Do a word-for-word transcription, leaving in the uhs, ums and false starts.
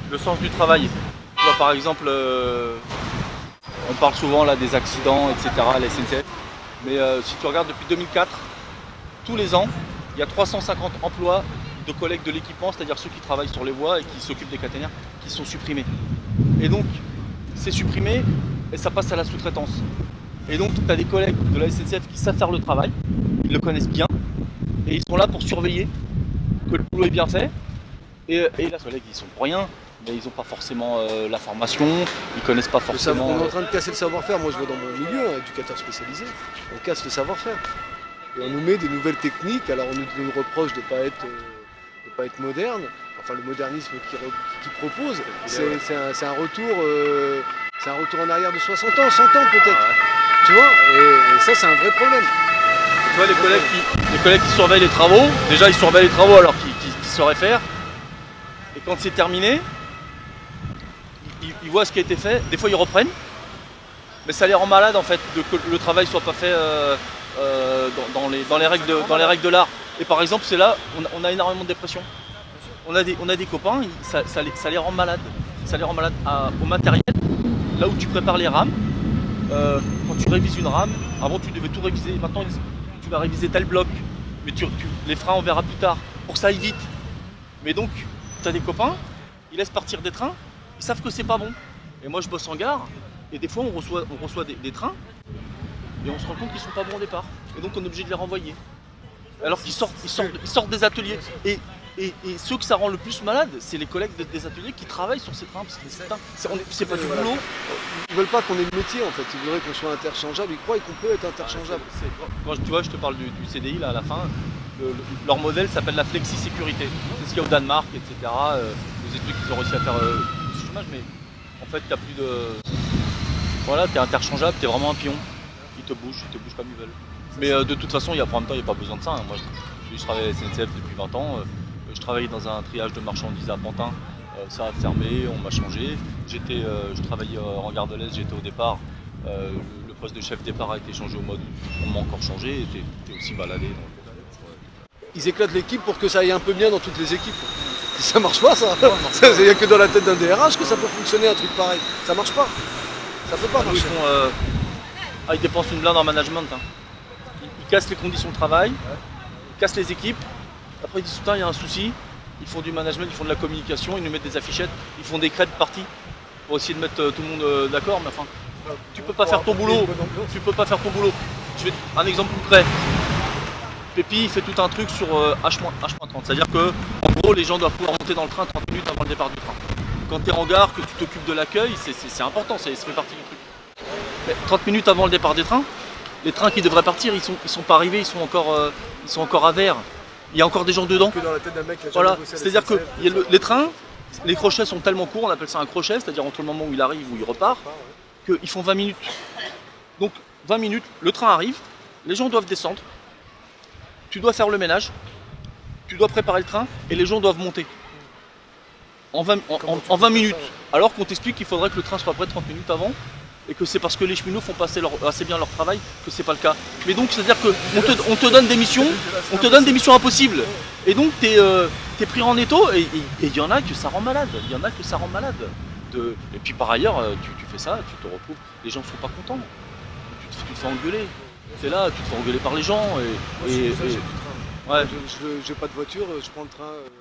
le sens du travail. Tu vois, par exemple, euh, on parle souvent là des accidents, et cetera, à la S N C F. Mais euh, si tu regardes depuis deux mille quatre, tous les ans, il y a trois cent cinquante emplois de collègues de l'équipement, c'est-à-dire ceux qui travaillent sur les voies et qui s'occupent des caténaires, qui sont supprimés. Et donc, c'est supprimé et ça passe à la sous-traitance. Et donc, tu as des collègues de la S N C F qui savent faire le travail, ils le connaissent bien, et ils sont là pour surveiller que le boulot est bien fait. Et, et là, les collègues, ils sont pour rien, mais ils n'ont pas forcément euh, la formation, ils connaissent pas forcément... On est en train de casser le savoir-faire, moi je vois dans mon milieu, un éducateur spécialisé, on casse le savoir-faire. Et on nous met des nouvelles techniques, alors on nous, nous reproche de ne pas, euh, pas être moderne, enfin le modernisme qui, qui propose, c'est un, un, retour, euh, un retour en arrière de soixante ans, cent ans peut-être. Ouais. Tu vois, et, et ça c'est un vrai problème. Tu vois, les collègues, qui, les collègues qui surveillent les travaux, déjà ils surveillent les travaux alors qu'ils qu qu sauraient faire. Et quand c'est terminé, ils, ils voient ce qui a été fait, des fois ils reprennent, mais ça les rend malades en fait, de que le travail soit pas fait euh, euh, dans, dans, les, dans les règles de, dans les règles de l'art. Et par exemple, c'est là, on a, on a énormément de dépression. On a des, on a des copains, ça, ça, les, ça les rend malades. Ça les rend malades à, au matériel, là où tu prépares les rames. Euh, quand tu révises une rame, avant tu devais tout réviser, maintenant tu vas réviser tel bloc, mais tu, tu, les freins on verra plus tard, pour que ça aille vite. Mais donc, tu as des copains, ils laissent partir des trains, ils savent que c'est pas bon. Et moi je bosse en gare, et des fois on reçoit, on reçoit des, des trains, et on se rend compte qu'ils sont pas bons au départ. Et donc on est obligé de les renvoyer. Alors qu'ils sortent, ils sortent, ils sortent des ateliers. Et, et, et ceux que ça rend le plus malade, c'est les collègues des ateliers qui travaillent sur ces trains. Parce que c'est pas du boulot. Ils veulent pas qu'on ait le métier en fait, ils voudraient qu'on soit interchangeable, ils croient qu'on peut être interchangeable. Quand tu vois, je te parle du, du C D I là à la fin, le, le, leur modèle s'appelle la flexi-sécurité. C'est ce qu'il y a au Danemark, et cetera. Euh, les études qu'ils ont réussi à faire euh, du chômage, mais en fait, tu n'as plus de. Voilà, tu es interchangeable, tu es vraiment un pion. Ils te bougent, ils te bougent comme ils veulent. Mais euh, de toute façon, il y a, en même temps, il n'y a pas besoin de ça. Hein. Moi, je, je travaille à la S N C F depuis vingt ans. Euh, je travaillais dans un triage de marchandises à Pantin. Euh, ça a fermé, on m'a changé. J'étais, euh, je travaillais euh, en Gare de l'Est, j'étais au départ. Euh, le, le poste de chef départ a été changé au mois d'août. On m'a encore changé, et t'es aussi baladé. Donc, euh, ils éclatent l'équipe pour que ça aille un peu bien dans toutes les équipes. Ça marche pas ça. Il n'y a que dans la tête d'un D R H que ça peut fonctionner un truc pareil. Ça marche pas. Ça peut pas marcher. Ils, font, euh... ah, ils dépensent une blinde en management. Hein. Ils, ils cassent les conditions de travail, ils cassent les équipes. Après ils disent putain il y a un souci. Ils font du management, ils font de la communication, ils nous mettent des affichettes, ils font des crêpes parties pour essayer de mettre euh, tout le monde euh, d'accord. Mais enfin, tu peux pas faire ton boulot. Tu peux pas faire ton boulot. Je vais un exemple concret. Pépi il fait tout un truc sur euh, H trente, c'est-à-dire que en gros les gens doivent pouvoir monter dans le train trente minutes avant le départ du train. Quand tu es en gare, que tu t'occupes de l'accueil, c'est important, ça fait partie du truc. Mais trente minutes avant le départ du train, les trains qui devraient partir, ils sont, ils sont pas arrivés, ils sont encore, euh, ils sont encore à verre. Il y a encore des gens dedans. Voilà, c'est-à-dire que y a le, les trains, les crochets sont tellement courts, on appelle ça un crochet, c'est-à-dire entre le moment où il arrive ou il repart, qu'ils font vingt minutes. Donc vingt minutes, le train arrive, les gens doivent descendre. Tu dois faire le ménage, tu dois préparer le train et les gens doivent monter en vingt, en, en, en vingt minutes. Alors qu'on t'explique qu'il faudrait que le train soit prêt trente minutes avant et que c'est parce que les cheminots font passer leur, assez bien leur travail que c'est pas le cas. Mais donc c'est à dire qu'on te, on te donne des missions, on te donne des missions impossibles et donc tu es euh, pris en étau et il y en a que ça rend malade, il y en a que ça rend malade. De, et puis par ailleurs tu, tu fais ça, tu te retrouves, les gens ne sont pas contents, tu te, tu te fais engueuler. C'est là, tu te fais engueuler par les gens et... Moi, et, et, ça, et... Ouais. Je n'ai pas de voiture, je prends le train.